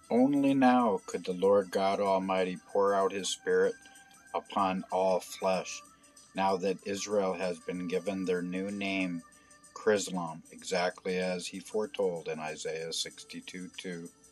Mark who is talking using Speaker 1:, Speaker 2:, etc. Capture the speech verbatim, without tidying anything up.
Speaker 1: Only now could the Lord God Almighty pour out his Spirit upon all flesh, now that Israel has been given their new name, Chrislam, exactly as he foretold in Isaiah sixty-two two.